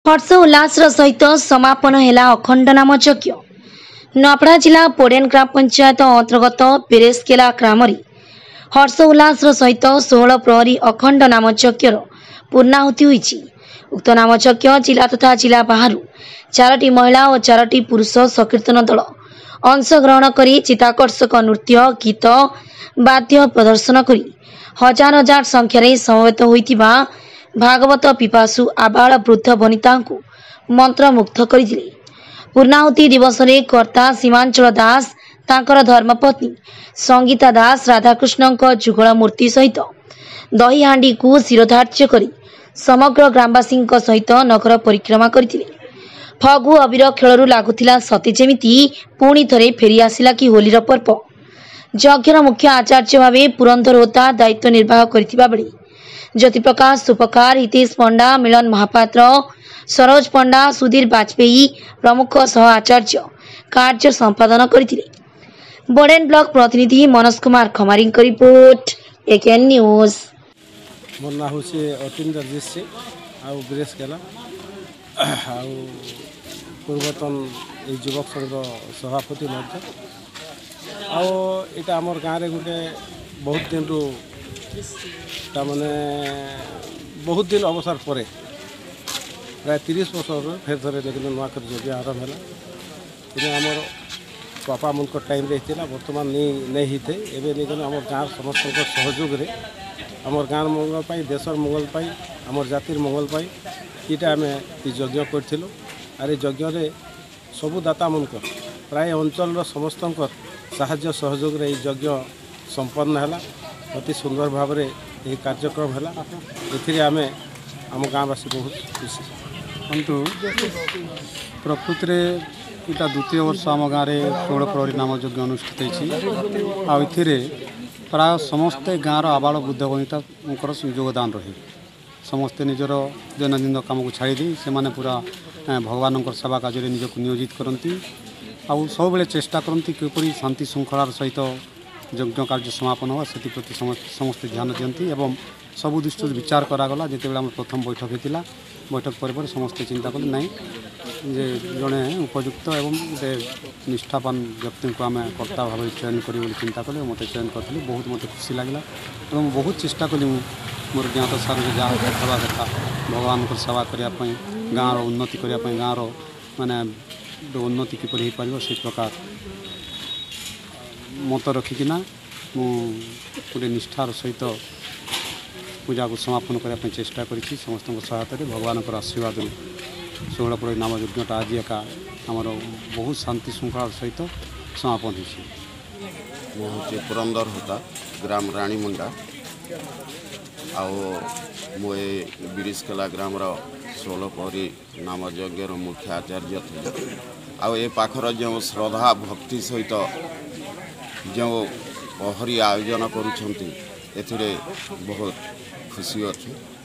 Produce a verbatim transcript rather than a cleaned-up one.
हर्ष उल्लास सहित समापन है अखंड नाम यज्ञ। नूआपड़ा जिला पोडेन ग्राम पंचायत अंतर्गत पेरेसकेला ग्राम हर्ष उल्लास सहित षोहल प्रहरी अखंड नाम यज्ञर पूर्णाहुति होईछि। उक्त नाम यज्ञ जिला तथा जिला बाहर चारोटी महिला और चारोटी पुरुष संकीर्तन दल अंशग्रहण कर चित्ताकर्षक नृत्य गीत वाद्य प्रदर्शन कर हजार हजार संख्यार समवेत होइतिबा भागवत पिपासु आबाल वृद्ध वनिता मंत्रमुग्ध करथिले। पूर्णाहुति दिवस रे कर्ता सीमांचल दास तांकर धर्मपत्नी संगीता दास राधाकृष्ण जुगल मूर्ति सहित दही हांडी को शिरोधार्य कर समग्र ग्रामवासी सहित नगर परिक्रमा करथिले। फगु अबीर खेलरू लागुथिला सती जेमिति पुणी थरे फेरी आसिला कि होलीर पर्व। यज्ञर मुख्य आचार्य भावे पुरंदर होता दायित्व निर्वाह करथिबा बेले ज्योतिप्रकाश सुपकार हितेश पंडा मिलन महापात्र सरोज पंडा सुधीर बाजपेयी प्रमुख सह आचार्य कार्य संपादन करथिले। बोडेन ब्लॉक प्रतिनिधि Manoj Kumar Khamari report AKN news. मोर ना होचे अतिंदर जिसे आउ ब्रेस केला आउ पूर्वतन ए युवक संघ सभापति मध्य आउ एटा हमर गाँव रे गुटे बहुत दिन रु तामने बहुत दिन अवसर पर प्राय तीस वर्ष फेर थे लेकिन नुआ कर जगह आरंभ है आमर बापा मन टाइम बर्तमान नहीं होते एवं आम गाँव समस्त सहयोग आम गाँव मंगल देशर मंगल आम जातिर मंगल इटा आम यज्ञ करूँ आर यज्ञ सबू दाता मन प्राय अंचल समस्त साहाय्य सहयोग यज्ञ संपन्न है अति सुंदर भाव में यह कार्यक्रम है ए आम आम गाँववासी बहुत खुशी किंतु प्रकृति में इटा द्वितीय वर्ष आम गाँव में षोहल प्रहरी नाम यज्ञ अनुष्ठित होती प्राय समस्ते गाँव आबाल बुद्ध वनिता योगदान रही समस्ते निजर दैनंदिन काम को छाड़ी से माने पूरा भगवान सेवा कार्य निजक नियोजित करती आउ सब बेले चेष्टा करती किपरि शांति श्रृंखलार सहित यज्ञ कार्य समापन हुआ से प्रति समस्त ध्यान दियंती एवं सबु दृष्टि विचार करागला जिते बेला प्रथम बैठक होता बैठक पर समस्ते चिंता कले ना जे जड़े उपयुक्त एवं गोटे निष्ठावान व्यक्ति को आम कर्ता भाव चयन करी चिंता कले मत चयन करी बहुत मत खुशी लगला और बहुत चेष्टा कली मोर ज्ञात सार जहाँ देखा कथा भगवान को सेवा करने गाँव उन्नति करने गाँव माने उन्नति किपरि हो पार से प्रकार मत रखिकिना गोटे निष्ठार सहित पूजा को समापन करने चेष्टा करी समस्त सहायता भगवान आशीर्वाद षोहल प्रहरी नाम यज्ञटा आज एका आमर बहुत शांति श्रृंखला सहित समापन हो पुरंदर होता ग्राम रानीमुंडा आओ बिरिसकेला ग्राम षोहल प्रहरी नाम यज्ञ मुख्य आचार्य थे आउ ए पाखर जो श्रद्धा भक्ति सहित जो प्रहरी आयोजन करुछंती एथिरे बहुत खुशी अच्छे।